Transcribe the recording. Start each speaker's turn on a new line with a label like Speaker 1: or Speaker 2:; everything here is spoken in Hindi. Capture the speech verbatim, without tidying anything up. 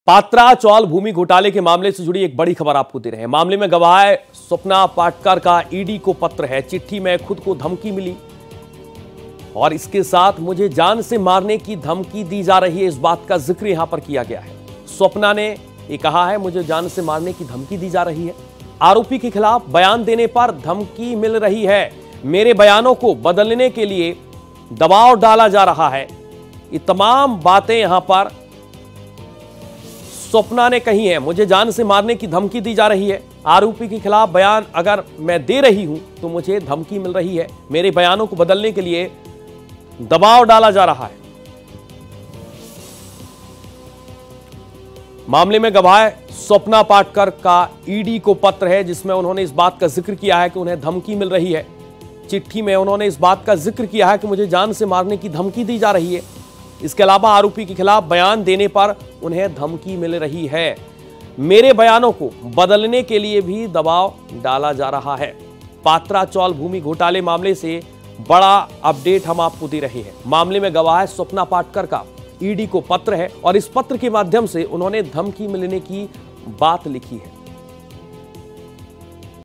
Speaker 1: पात्रा चौल भूमि घोटाले के मामले से जुड़ी एक बड़ी खबर आपको दे रहे हैं। मामले में गवाह स्वप्ना पाटकर का ईडी को पत्र है। चिट्ठी में खुद को धमकी मिली और इसके साथ मुझे जान से मारने की धमकी दी जा रही है, इस बात का जिक्र यहां पर किया गया है। स्वप्ना ने यह कहा है, मुझे जान से मारने की धमकी दी जा रही है। आरोपी के खिलाफ बयान देने पर धमकी मिल रही है। मेरे बयानों को बदलने के लिए दबाव डाला जा रहा है। ये तमाम बातें यहां पर स्वप्ना ने कही है। मुझे जान से मारने की धमकी दी जा रही है। आरोपी के खिलाफ बयान अगर मैं दे रही हूं तो मुझे धमकी मिल रही है। मेरे बयानों को बदलने के लिए दबाव डाला जा रहा है। मामले में गवाह स्वप्ना पाटकर का ईडी को पत्र है, जिसमें उन्होंने इस बात का जिक्र किया है कि उन्हें धमकी मिल रही है। चिट्ठी में उन्होंने इस बात का जिक्र किया है कि मुझे जान से मारने की धमकी दी जा रही है। इसके अलावा आरोपी के खिलाफ बयान देने पर उन्हें धमकी मिल रही है। मेरे बयानों को बदलने के लिए भी दबाव डाला जा रहा है। पात्रा चौल भूमि घोटाले मामले से बड़ा अपडेट हम आपको दे रहे हैं। मामले में गवाह स्वप्ना पाटकर का ईडी को पत्र है और इस पत्र के माध्यम से उन्होंने धमकी मिलने की बात लिखी है।